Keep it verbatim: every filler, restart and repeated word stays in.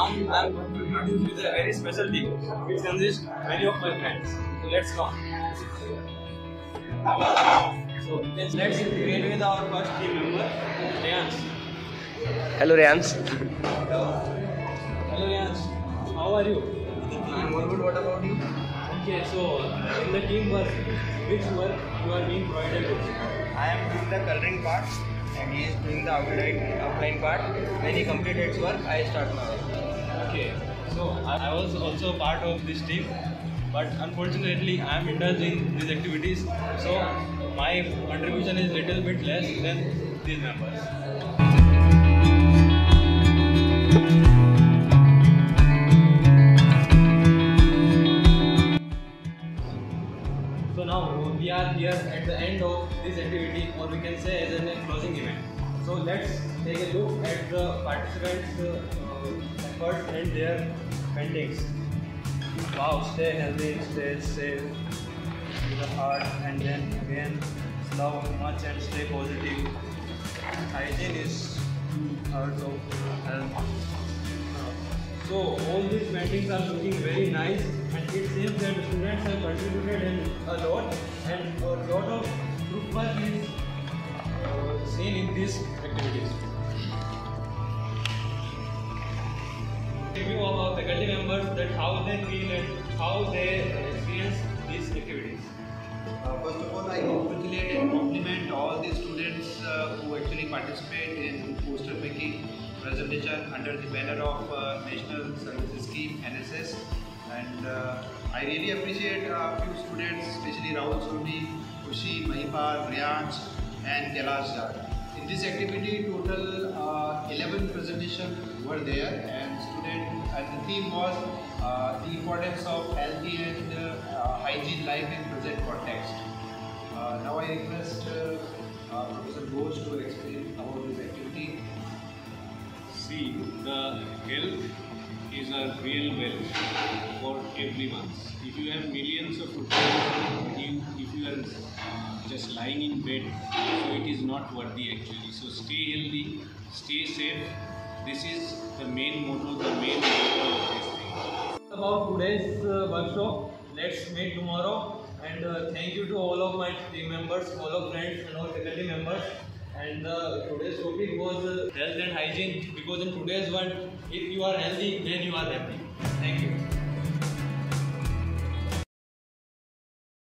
I am with a very special team which consists many of my friends. So let's come. So let's let's begin with our first team member, Rayans. Hello Rayans. Hello. Hello Rayans. How are you? I am good. What about you? Okay, so in the team work, which work you are being provided with? I am doing the coloring part and he is doing the outline outline part. When he completed his work, I start my work. Okay, so I, I was also part of this team, but unfortunately I am indulged in these activities, so my contribution is little bit less than these members. So now we are here at the end of this activity, or we can say as a closing event. So let's take a look at the participants' uh, efforts and their paintings. Wow, stay healthy, stay safe with the heart, and then again love much and stay positive. Hygiene is part of health. So all these paintings are looking very nice, and it seems that the students have contributed in a lot, and a lot of group work is uh, seen in these activities. Review of our faculty members, that how they feel and how they experience these activities. Uh, first of all, I congratulate and compliment all the students uh, who actually participate in poster making presentation under the banner of uh, National Services Scheme N S S, and uh, I really appreciate a few students, especially Rahul Surbi, Kushi, Mahipal, Rayans and Kailash Jha. In this activity, total uh, eleven presentations were there, and student and the theme was uh, the importance of healthy and uh, hygiene life in present context. Uh, now I request uh, uh, Professor Ghosh to explain about this activity. See, the health is a real wealth for everyone. If you have millions of rupees, you, if you are just lying in bed, so it is not worthy actually. So stay healthy, stay safe. This is the main motto, the main motto of this thing. About today's uh, workshop, let's meet tomorrow, and uh, thank you to all of my team members, all of friends and all faculty members. And uh, today's topic was uh, health and hygiene, because in today's world, if you are healthy, then you are happy. Thank you.